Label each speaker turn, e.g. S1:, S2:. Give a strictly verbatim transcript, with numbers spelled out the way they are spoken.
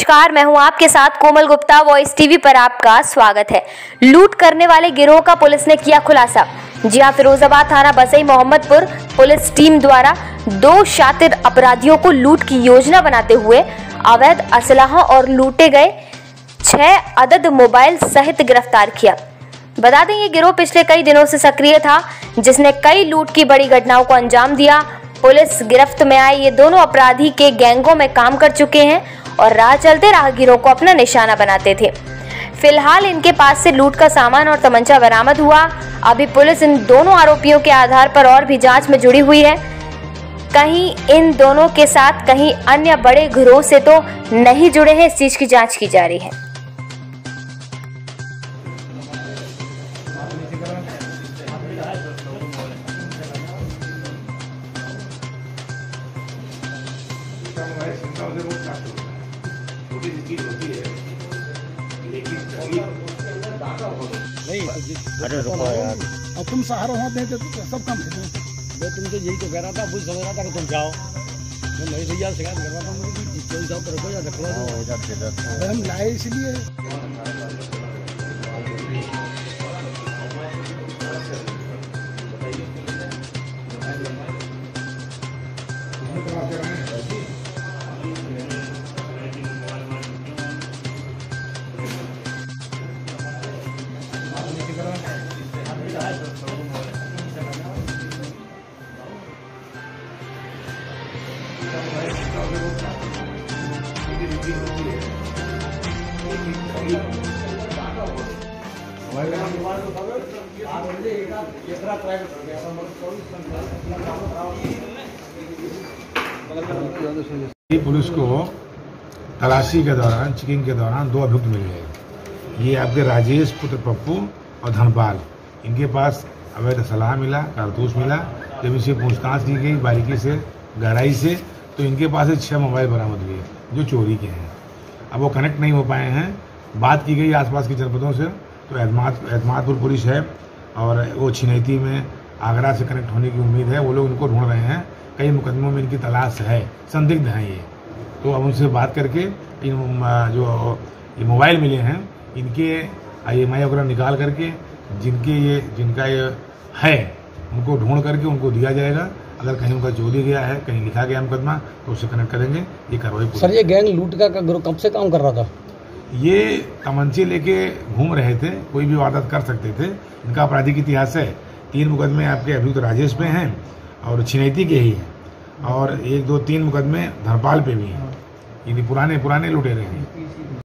S1: नमस्कार, मैं हूं आपके साथ कोमल गुप्ता। वॉइस टीवी पर आपका स्वागत है। लूट करने वाले गिरोह का पुलिस ने किया खुलासा। जी हां, फिरोजाबाद थाना बसई मोहम्मदपुर पुलिस टीम द्वारा दो शातिर अपराधियों को लूट की योजना बनाते हुए अवैध असलाह और लूटे गए छह अदद मोबाइल सहित गिरफ्तार किया। बता दें, ये गिरोह पिछले कई दिनों से सक्रिय था, जिसने कई लूट की बड़ी घटनाओं को अंजाम दिया। पुलिस गिरफ्त में आए ये दोनों अपराधी के गैंगों में काम कर चुके हैं और राह चलते राहगीरों को अपना निशाना बनाते थे। फिलहाल इनके पास से लूट का सामान और तमंचा बरामद हुआ। अभी पुलिस इन दोनों आरोपियों के आधार पर और भी जांच में जुड़ी हुई है। कहीं इन दोनों के साथ कहीं अन्य बड़े गिरोह से तो नहीं जुड़े हैं, इस चीज की जांच की जा रही है।
S2: छोटी सी चीज होती है लेकिन नहीं। अरे रुको यार,
S3: अब तुम सहारा वहाँ दे तो सब काम है।
S2: मैं तुमसे यही तो कह रहा था, मुझे समझ रहा था कि तुम जाओ। मैं नहीं भैया शिकायत कर रहा था, मुझे चल जाओ तो रुको या रखो।
S3: हम लाए इसलिए
S4: पुलिस को तलाशी के दौरान चेकिंग के दौरान दो अभियुक्त मिले हैं। ये आपके राजेश पुत्र पप्पू और धनपाल, इनके पास अवैध सलाह मिला, कारतूस मिला। जब इनसे पूछताछ की गई बारीकी से, गहराई से, तो इनके पास से छह मोबाइल बरामद हुए जो चोरी के हैं। अब वो कनेक्ट नहीं हो पाए हैं। बात की गई आसपास के जनपदों से, तो एतमाद एतमादपुर पुलिस है और वो छिनैती में आगरा से कनेक्ट होने की उम्मीद है। वो लोग इनको ढूंढ रहे हैं, कई मुकदमों में इनकी तलाश है, संदिग्ध हैं ये। तो अब उनसे बात करके इन जो ये मोबाइल मिले हैं, इनके आई एम आई वगैरह निकाल करके जिनके ये जिनका ये है उनको ढूंढ करके उनको दिया जाएगा। अगर कहीं उनका चोरी गया है, कहीं लिखा गया मुकदमा, तो उससे कनेक्ट करेंगे। ये कार्रवाई।
S2: सर, ये गैंग लूट का गिरोह कब से काम कर रहा था?
S4: ये तमंचे लेके घूम रहे थे, कोई भी वारदात कर सकते थे। इनका आपराधिक इतिहास है। तीन मुकदमे आपके अभियुक्त राजेश पे हैं और छिनैती के ही हैं, और एक दो तीन मुकदमे धनपाल पे भी हैं। ये पुराने पुराने लुटेरे हैं।